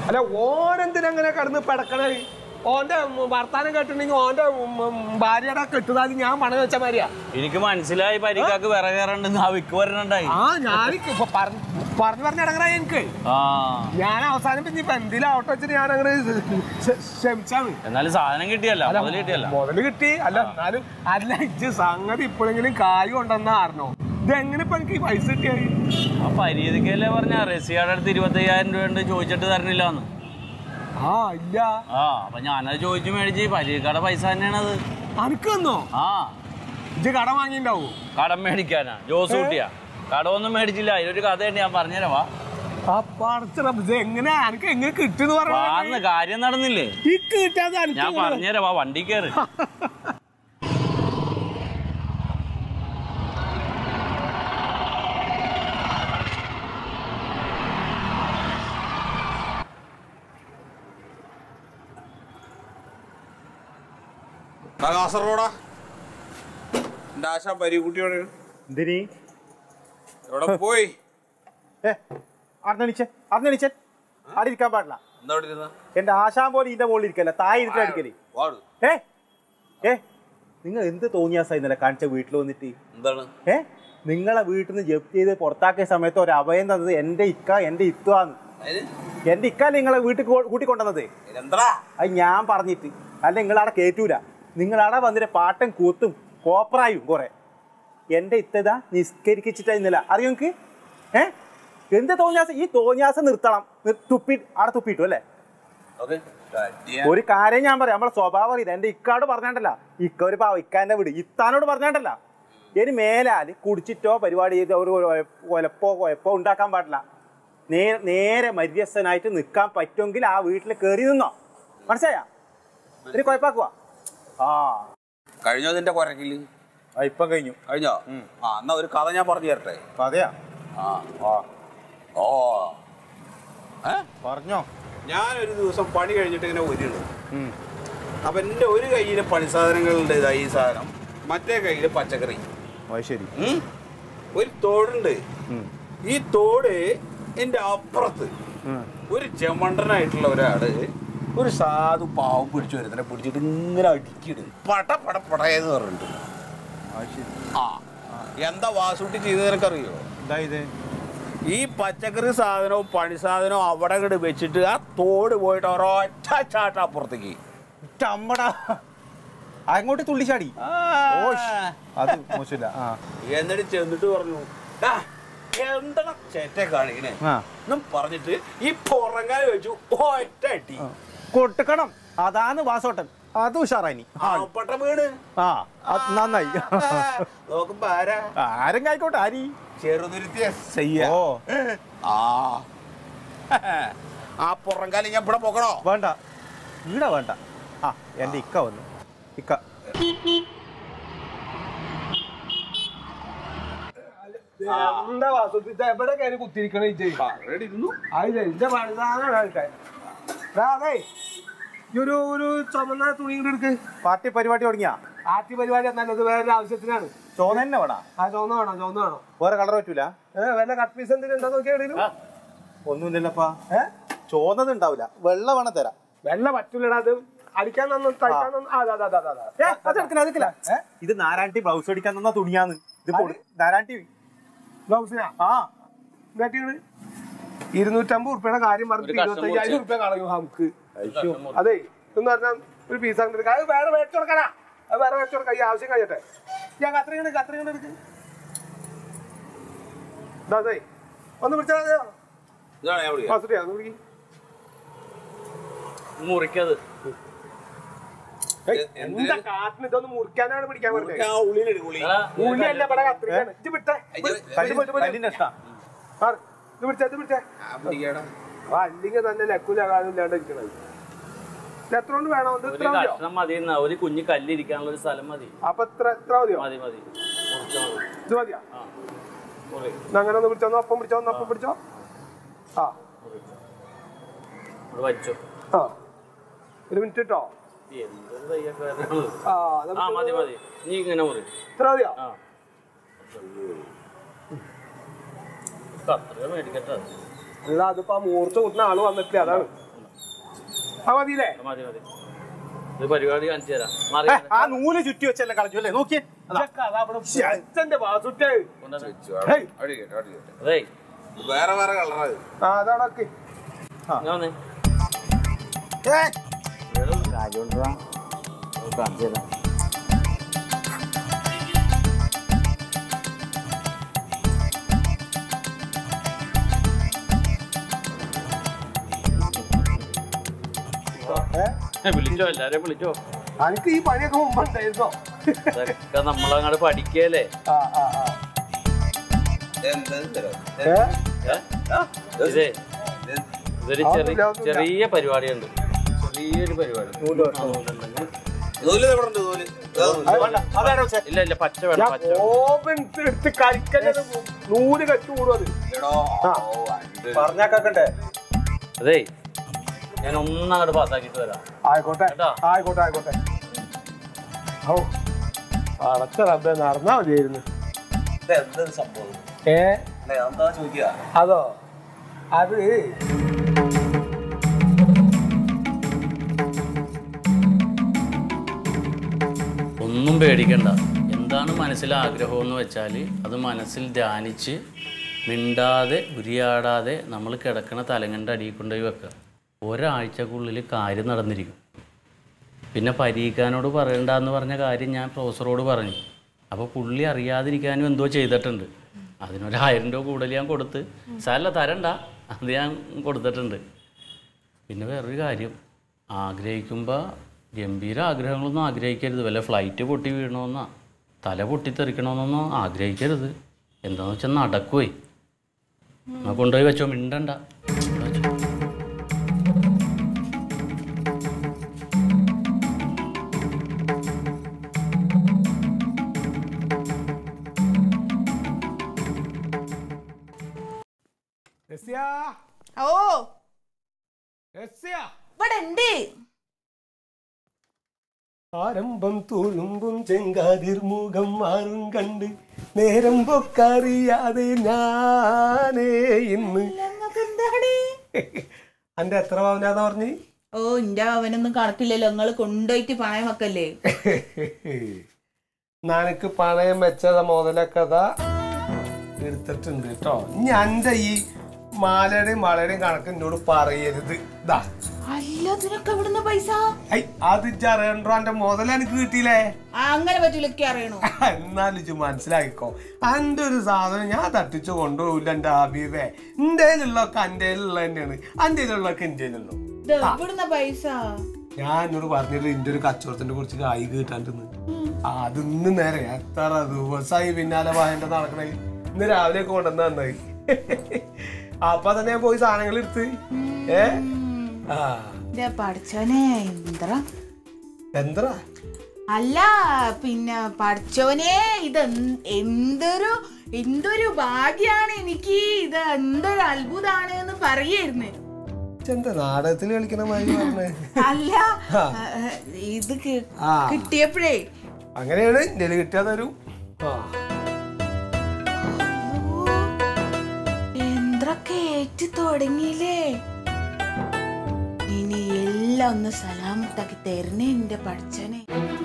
അല്ല ഓനെന്തിനങ്ങനെ കിടന്ന് പെടക്കണേ? ഓന്റെ വർത്താനം കേട്ടിട്ടുണ്ടെങ്കിൽ ഓന്റെ ഭാര്യയുടെ കെട്ടുതാലി ഞാൻ പണം വെച്ച മാതിരിയാ. എനിക്ക് മനസ്സിലായി പരിക്കാക്ക് വിറകേറുണ്ടെന്ന് ആ വിക്ക് വരണുണ്ടായി. ആ ഞാൻ പറഞ്ഞു ഇടങ്ങറായി എനിക്ക്. ഞാൻ അവസാനം പിന്നെ ഇപ്പൊ എന്തെങ്കിലും ഓട്ടോ വെച്ചിട്ട് ഞാൻ അങ്ങനെ ക്ഷമിച്ചാണ്. എന്നാലും സാധനം കിട്ടിയല്ല, മുതല് കിട്ടി. അല്ല എന്നാലും അല്ല ഇജ്ജ് സംഗതി ഇപ്പോഴെങ്കിലും കായ് കൊണ്ടെന്നാ അറിഞ്ഞോ? ഇതെങ്ങനെ ഇപ്പൊ എനിക്ക് പൈസ കിട്ടിയായി? ആ പരീതിക്കല്ലേ പറഞ്ഞ റസിയുടെ അടുത്ത് 25,000 രൂപ ഉണ്ട് ചോദിച്ചിട്ട് തരണില്ലാന്ന്. ആ ഇല്ല. അപ്പൊ ഞാനത് ചോദിച്ചു മേടിച്ച് പരീക്കയുടെ പൈസ തന്നെയാണത്. അനക്ക് തന്നോ? ഇജ്ജ് കടം വാങ്ങിണ്ടാവൂ. കടം മേടിക്കാനാ ജോസ് കുട്ടിയാ? കടമൊന്നും മേടിച്ചില്ല. അതിലൊരു കഥയുണ്ട്, ഞാൻ പറഞ്ഞുതരാ. എങ്ങനെ എനിക്ക് എങ്ങനെ കിട്ടുന്നു പറഞ്ഞ കാര്യം നടന്നില്ലേ? ഞാൻ പറഞ്ഞുതരാ, വണ്ടി കയറി. കാസർഗോഡാ എന്റെ ആശ പരിക്കുട്ടിയോടെ എന്തിനീ എവിടെ പോയി? അറിഞ്ഞിച്ചേ അവിടെ ഇരിക്കാൻ പാടില്ല. എന്റെ ആശാൻ പോലെ ഇതിന്റെ മുകളിൽ ഇരിക്കല്ല, താഴെ ഇരുത്തടിക്കല്. നിങ്ങൾ എന്ത് തോന്നിയാസാ ഇന്നലെ കാണിച്ച വീട്ടിൽ വന്നിട്ട്? എന്താണ് നിങ്ങളെ വീട്ടിൽ നിന്ന് ജപ്തി ചെയ്ത് പുറത്താക്കിയ സമയത്ത് ഒരു അഭയം തന്നത് എന്റെ ഇക്ക എന്റെ ഇത്വാന്ന്. എന്റെ ഇക്ക നിങ്ങളെ വീട്ടിൽ കൂട്ടിക്കൊണ്ടുവന്നത് അത് ഞാൻ പറഞ്ഞിട്ട്. അല്ല നിങ്ങളവിടെ കേറ്റൂല. നിങ്ങളവിടെ വന്നിട്ട് പാട്ടും കൂത്തും കോപ്പറായും കുറെ. എന്റെ ഇത്തതാ നിസ്കരിച്ചിട്ടാ ഇന്നലെ. അറിയോ നിങ്ങക്ക്? എന്ത് തോന്നിയാസം? ഈ തോന്നിയാസം നിർത്തണം. അവിടെ തുപ്പിട്ടു അല്ലേ? ഒരു കാര്യം ഞാൻ പറയാം, നമ്മളെ സ്വഭാവം അറിയില്ല. എന്റെ ഇക്കാട് പറഞ്ഞാണ്ടല്ല, ഇക്ക ഒരു ഇക്കാന്റെ വീട് ഇത്താനോട് പറഞ്ഞാണ്ടല്ല. ഇനി മേലാല് കുടിച്ചിട്ടോ പരിപാടി ചെയ്തോ ഒരു കൊയപ്പോ ഉണ്ടാക്കാൻ പാടില്ല. നേരെ മര്യസ്ഥനായിട്ട് നിൽക്കാൻ പറ്റുമെങ്കിൽ ആ വീട്ടിൽ കയറി നിന്നോ. മനസ്സിലായാ? ഒരു കുഴപ്പാക്കുവാ. കഴിഞ്ഞോ നിന്റെ കൊരക്കില്? ഇപ്പം കഴിഞ്ഞോ? എന്നാ ഒരു കഥ ഞാൻ പറഞ്ഞു തരട്ടെ. കഥയാ? പറഞ്ഞോ. ഞാനൊരു ദിവസം പണി കഴിഞ്ഞിട്ട് ഇങ്ങനെ ഒരുണ്ട്. അപ്പൊ എന്റെ ഒരു കയ്യില് പണിസാധനങ്ങളുണ്ട്, ഈ സാധനം, മറ്റേ കയ്യില് പച്ചക്കറി. ശരി. ഒരു തോടുണ്ട്. ഈ തോട് എന്റെ അപ്പുറത്ത് ഒരു ചെമണ്ടനായിട്ടുള്ള ഒരാള് ഒരു സാധു പാവം പിടിച്ചു വരുന്നതിനെ പിടിച്ചിട്ട് ഇങ്ങനെ അടിക്കിട് പടയെന്ന് പറഞ്ഞിട്ട്. എന്താ വാസൂട്ടി ചെയ്ത് നിനക്കറിയോ? ഈ പച്ചക്കറി സാധനവും പണി സാധനവും അവിടെ ഇങ്ങോട്ട് വെച്ചിട്ട് ആ തോട് പോയിട്ട് ഒരൊറ്റ ചാട്ട അപ്പുറത്തേക്ക്. അങ്ങോട്ട് തുള്ളിച്ചാടി. അത് മോശമില്ല. എന്നിട്ട് ചെന്നിട്ട് പറഞ്ഞു, എന്താണ് ചേറ്റ കാണിക്കണേ പറഞ്ഞിട്ട് ഈ പുറങ്ങാൻ വെച്ചു ഒറ്റ അടി കൊട്ടുക്കണം. അതാണ് വാസോട്ടൻ. അത് ഉഷാറായി. വീണ് നന്നായി. നോക്കുമ്പോ ആരെങ്കിലും ആയിക്കോട്ടെ. ആരി ചെറുതുരുത്തിയ ആ പുറങ്കാലം ഞാൻ ഇവിടെ പോക്കണോ? വേണ്ട, ഇവിടെ വേണ്ട. എന്റെ ഇക്ക വന്നു. ഇക്ക എന്താ വാസു എവിടെ കയറി കുത്തിരിക്കണേ? ഒരു ചുമന്ന തുണി എടുക്ക്. പാർട്ടി പരിപാടി തുടങ്ങിയാ? പാർട്ടി പരിപാടി നല്ലത് വേറെ ആവശ്യത്തിനാണ്. ചോന്ന തന്നെ വേണം. ചോന്ന വേണം, ചോന്ന വേണം. വേറെ കളർ പറ്റൂല? വല്ല കട്ട് പീസ് എന്തെങ്കിലും ഉണ്ടോ നോക്കിയാ? ഒന്നുമില്ലല്ലപ്പാ. ചോന്നത് ഉണ്ടാവില്ല. വെള്ള വേണം തരാം. വെള്ള പറ്റൂലടാ. അത് അടിക്കാൻ ഇത് നാരായണി ബ്ലൗസ് അടിക്കാൻ തന്ന തുണിയാന്ന്. ഇത് നാരായണി ബ്ലൗസിനാ? 250 ഉറുപ്പിയുടെ കാര്യം പറഞ്ഞിട്ട് 25,000 ഉറുപ്പ്യ കളയും നമുക്ക്. അതെ എന്ന് പറഞ്ഞാൽ ഒരു പീസ് അത് വേറെ മേടിച്ചു കൊടുക്കണ. അത് വേറെ മേടിച്ചു കൊടുക്കാം. ഈ ആവശ്യം കഴിയട്ടെ. ഞാൻ കത്രിക എടുക്ക്. അതെ ഒന്ന് പിടിച്ചാൽ മുറിക്കത് എന്താ കാട്ടിന് ഇതൊന്ന് മുറിക്കാനാണ് പിടിക്കാൻ പറ്റുന്നത്. ഉള്ളിയല്ല ഇവിടെ കത്രികയാണ്. ഇത് വിട്ടേ. അല്ലെങ്കിൽ തന്നെ ലക്കൂലാകാനില്ലാണ്ട് ഇരിക്കണത്. എത്ര കൊണ്ട് വേണം? ഒരു കുഞ്ഞു കല്ലിരിക്കാനുള്ള ഒരു സ്ഥലം മതി. അപ്പൊ എത്ര മതിയോ? മതി. ഇത് മതിയാ? അങ്ങനെ ഒന്ന് പിടിച്ചോ. ഒപ്പം പിടിച്ചോ. വച്ചോ. ഒരു മിനിറ്റ് കേട്ടോ. മതി. നീ ഇങ്ങനെ മുറി. ഇത്ര മതിയോ? മേടിക്കട്ടെ. അല്ല അതിപ്പോ ആ മൂർച്ച കൂട്ടുന്ന ആള് വന്നിട്ടില്ല. അതാണ് മതിയില്ലേ? മതി മതി. ഇത് പരിപാടി കാണിച്ചു തരാം. ആ നൂല് ചുറ്റി വെച്ചല്ലേ കളഞ്ഞു അല്ലേ? നോക്കിയേ വേറെ വേറെ കളറാണ്. അതവിടെ വിളിച്ചോ, എല്ലാരെയും വിളിച്ചോ. എനിക്ക് ഈ പണിയൊക്കെ മുമ്പുണ്ടായിരുന്നോ? ഇതൊക്കെ നമ്മളങ്ങോട്ട് പഠിക്കല്ലേ. ഇതൊരു ചെറിയ പരിപാടിയുണ്ട്. ചെറിയൊരു പരിപാടി. ഇല്ല ഇല്ല, പച്ച വേണം. പച്ച എടുത്ത് കരിക്കല്ലേ നൂല് കെട്ടുകൂടും അത്. പറഞ്ഞാക്കണ്ടേ? അതേ, ഞാൻ ഒന്നങ്ങോട്ട് പാസ്സാക്കിട്ട് വരാം. ആയിക്കോട്ടെ ആയിക്കോട്ടെ ആയിക്കോട്ടെ. ഓ അടച്ച റബ്ബേ, നടന്നാ മതിയായിരുന്നു. സംഭവം അതോ അത് ഒന്നും പേടിക്കണ്ട. എന്താണ് മനസ്സിൽ ആഗ്രഹം എന്ന് വെച്ചാൽ അത് മനസ്സിൽ ധ്യാനിച്ച് മിണ്ടാതെ ഉരിയാടാതെ നമ്മൾ കിടക്കണ തലങ്ങൻ്റെ അടിയിൽ കൊണ്ടുപോയി വെക്കുക. ഒരാഴ്ചക്കുള്ളിൽ കാര്യം നടന്നിരിക്കും. പിന്നെ പരീക്കാനോട് പറയണ്ടെന്ന് പറഞ്ഞ കാര്യം ഞാൻ പ്രൊഫസറോട് പറഞ്ഞു. അപ്പോൾ പുള്ളി അറിയാതിരിക്കാനും എന്തോ ചെയ്തിട്ടുണ്ട്. അതിനൊരു 1000 രൂപ കൂടുതൽ ഞാൻ കൊടുത്ത്, സാരല്ല തരണ്ട, അത് ഞാൻ കൊടുത്തിട്ടുണ്ട്. പിന്നെ വേറൊരു കാര്യം, ആഗ്രഹിക്കുമ്പോൾ ഗംഭീര ആഗ്രഹങ്ങളൊന്നും ആഗ്രഹിക്കരുത്. വല്ല ഫ്ലൈറ്റ് പൊട്ടി വീഴണമെന്നോ തല പൊട്ടിത്തെറിക്കണമെന്നൊന്നും ആഗ്രഹിക്കരുത്. എന്താണെന്ന് വെച്ചാൽ നടക്കുവേ. എന്നാൽ കൊണ്ടുപോയി വെച്ചോ, മിണ്ടണ്ട. ഓ ഇവിടെ ഉണ്ട്. ആരംഭം തുളുമ്പും ചെങ്കാതിർമുഖം മാറും കണ്ട് നേരം പൊക്കറിയാതെ ഞാനേ ഇന്ന്. അന്റെ എത്ര പവനാന്ന് പറഞ്ഞ്? ഓ ഇന്റെ അവനൊന്നും കണക്കില്ലല്ലോ. നിങ്ങള് കൊണ്ടുപോയിട്ട് പണയം വെക്കല്ലേ? നനക്ക് പണയം വെച്ചത മുതലൊക്കെ എടുത്തിട്ടുണ്ട് കേട്ടോ. ഇനി എന്റെ ഈ മാലയുടെയും വളയുടെയും കണക്ക് എന്നോട് പറയരുത്. പൈസ അത് അറിയണ്ടോ? എന്റെ മുതൽ എനിക്ക് കിട്ടിയില്ലേ? അങ്ങനെ പറ്റൂലൊക്കെ അറിയണോ? എന്നാലും മനസ്സിലാക്കിക്കോ, എന്റെ ഒരു സാധനം ഞാൻ തട്ടിച്ചു കൊണ്ടുപോകില്ല. എന്റെ ഹബീബേ, എന്റെ ഉള്ളൊക്കെ എന്റെ ഉള്ള തന്നെയാണ്, എന്റെ ഉള്ളൊക്കെ എന്റെ ഉള്ളു. പൈസ ഞാൻ എന്നോട് പറഞ്ഞില്ല എന്റെ ഒരു കച്ചവടത്തിനെ കുറിച്ച് കായ് കിട്ടാണ്ടെന്ന്. അത് ഇന്ന് നേരെ എത്ര ദിവസമായി പിന്നാലെ വായന്റെ നടക്കണേ. ഇന്ന് രാവിലെ കൊണ്ടുവന്ന നന്നായി. അപ്പൊ തന്നെ ഞാൻ പോയി സാധനങ്ങൾ എടുത്ത്. പഠിച്ചോനെ എന്താ അല്ല, പിന്നെ പഠിച്ചോനെ, ഇത് എന്തൊരു ഭാഗ്യാണ് എനിക്ക്. ഇത് എന്തൊരു അത്ഭുതാണ് എന്ന് പറയായിരുന്നു. എന്താ നാടകത്തിൽ കളിക്കണ മാതിരി പറഞ്ഞേ? അല്ല, ഇത് കിട്ടിയപ്പോഴേ അങ്ങനെയാണ് എന്റെ കിട്ടിയാതൊരു എന്തൊക്കെ ഏറ്റ് തുടങ്ങിയില്ലേ. ഇനി എല്ലാം ഒന്ന് സലാമത്താക്കി തരണേ എന്റെ പഠിച്ചനെ.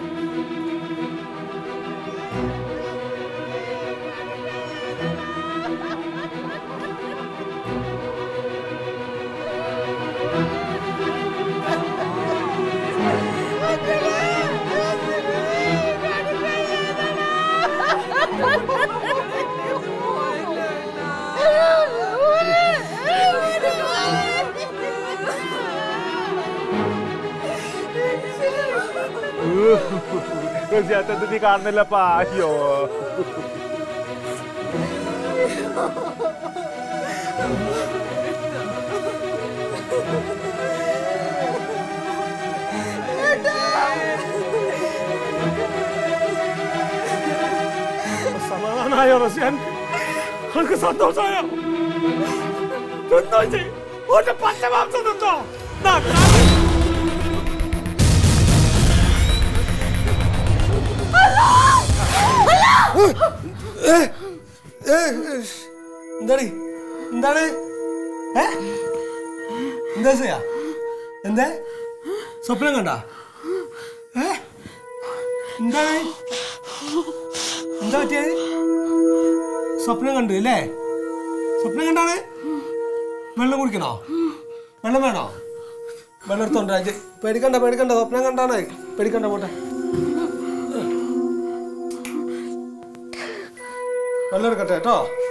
നീ കാണുന്നില്ലപ്പാ. അയ്യോ, സമാധാനായോ റസിയാൻ? എനിക്ക് സന്തോഷമായോ? പച്ചമാംസം തിന്നോ? എന്താണ് എന്താണ് എന്താ ചെയ്യാ? എന്താ സ്വപ്നം കണ്ട എന്താണ് എന്താ പറ്റിയത് സ്വപ്നം കണ്ടു അല്ലേ സ്വപ്നം കണ്ടാണ് വെള്ളം കുടിക്കണോ വെള്ളം വേണോ വെള്ളം എടുത്തോണ്ടാ പേടിക്കണ്ട സ്വപ്നം കണ്ടാണ് പേടിക്കണ്ട പോട്ടെ വെള്ളം എടുക്കട്ടെ കേട്ടോ